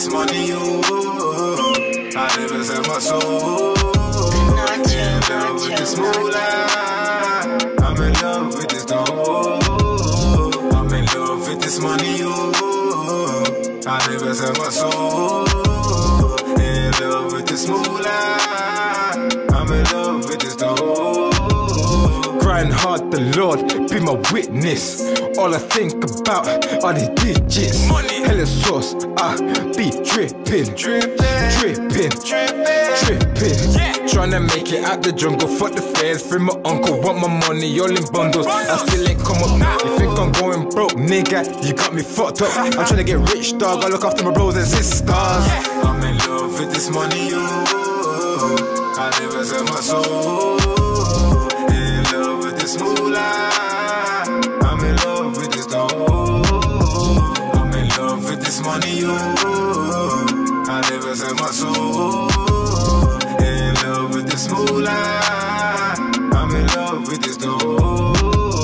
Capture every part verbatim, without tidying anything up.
this money, oh. I never sell my soul. In love with this moolah. I'm in love with this dough. I'm in love with this money, oh. I never sell my soul. In love with this moolah. I'm in love with this dough. Grind hard, the Lord be my witness. All I think about are the digits. Money. Hella sauce, I be dripping, Drippin', dripping, drippin', dripping. yeah. Tryna make it out the jungle, fuck the feds. Free my uncle, want my money all in bundles. I still ain't come up. You think I'm going broke, nigga? You got me fucked up. I'm tryna get rich, dog. I look after my bros and sisters. I'm in love with this money, oh. I never sell my soul. In love with this moolah. I'm in love with this dough. I'm in love with this money, oh. I never sell my soul. In love with this moolah. I'm in love with this dough.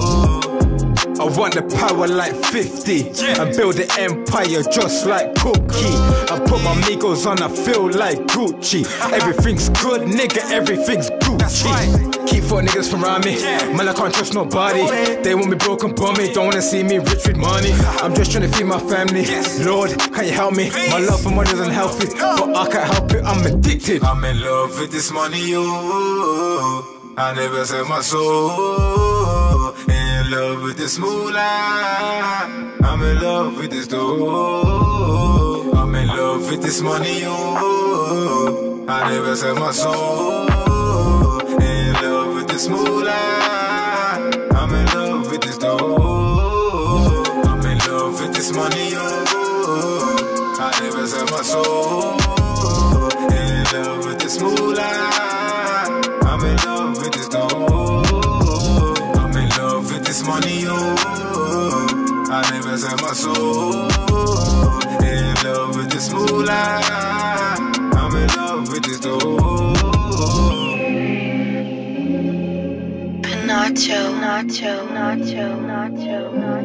I want the power like fifty, yeah. And build an empire just like Cookie. I put my amigos on, I feel like Gucci. Everything's good, nigga, everything's Gucci. That's right. Keep fuck niggas from around me, yeah. Man, I can't trust nobody. They want me broken, bummy, don't wanna see me rich with money. I'm just trying to feed my family, yes. Lord, can you help me? My love for money isn't healthy, but I can't help it, I'm addicted. I'm in love with this money, oh. I never sell my soul. In love with this moolah. I'm in love with this dough. I'm in love with this money, oh. I never sell my soul. In love with this moolah. I'm in love with this dough. I'm in love with this money, oh. I never sell my soul. In love with this moolah. I'm in love with this dough. I'm in love with this money, oh. I never sell my soul. In love with this moolah. I'm in love with this dough. Nacho, nacho, nacho, nacho, nacho.